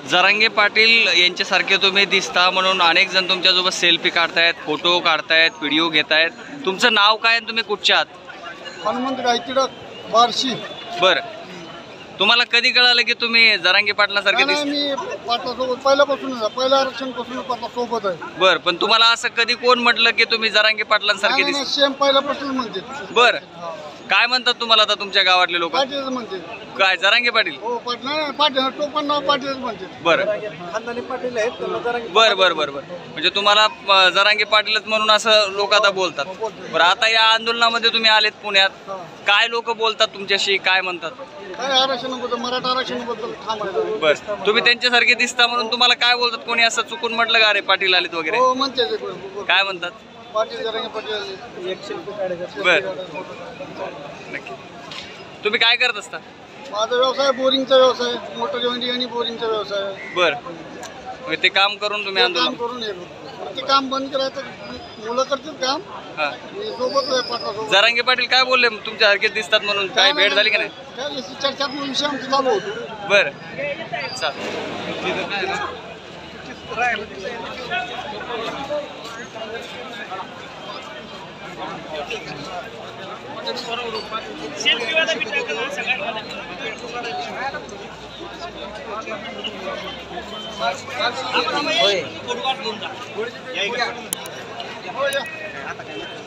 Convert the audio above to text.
जरांगे पाटील यांच्यासारखे तुम्ही दिसता म्हणून अनेक जण तुमच्यासोबत सेल्फी काढतायत, फोटो काढतायत, व्हिडिओ घेतायत. तुमचं नाव काय आणि तुम्ही कुठच्या आहात? हनुमंत गायकीडक बार्शी. बरं, तुम्हाला कधी कळालं की तुम्ही जरांगे पाटलासारखे दिसता? मी पाटलासोबत पहिल्यापासूनच आहे, पहिल्या आरक्षणपासून पाटलासोबत आहे. बरं, पण तुम्हाला असं कधी कोण म्हटलं की तुम्ही जरांगे पाटलांसारखे दिसता? सेम पहिल्यापासून म्हणते. बरं, काय म्हणतात तुम्हाला आता तुमच्या गावातले लोक? पाटीलच म्हणते. काय जरांगे पाटील? हो पाटील, पाटील टोपण नाव पाटीलच म्हणते. बरं खानदानी पाटील आहेत. बरं बरं बरं बरं, म्हणजे तुम्हाला जरांगे पाटीलच म्हणून असं लोक आता बोलतात. बरं, आता या आंदोलनामध्ये तुम्ही आलेत पुण्यात, काय लोक बोलतात तुमच्याशी, काय म्हणतात? काय आरक्षणाबद्दल, मराठा आरक्षणाबद्दल थांबायचं. बरं, तुम्ही त्यांच्यासारखे दिसता म्हणून तुम्हाला काय बोलतात? कोणी असं चुकून म्हटलं का अरे पाटील आलेत वगैरे? हो म्हणते. काय म्हणतात? पाटील जरांगे पाटील एक शिल्पी काढायचं. बरं, नक्की. तुम्ही काय करत असता? माझा व्यवसाय बोरिंगचा व्यवसाय, मोटर जॉइंटिंग आणि बोरिंगचा व्यवसाय. बरं, म्हणजे ते काम करून तुम्ही आंदोलन करून येतो. ते काम बंद करायचं, मुलं करतील काम. हां, सोबत पाटलासोबत. जरांगे पाटील काय बोलले तुमच्यासारखे दिसतात म्हणून? काय भेट झाली की नाही? चर्चा विषय आमचा चालू होतो. बरं, चालेल. होय.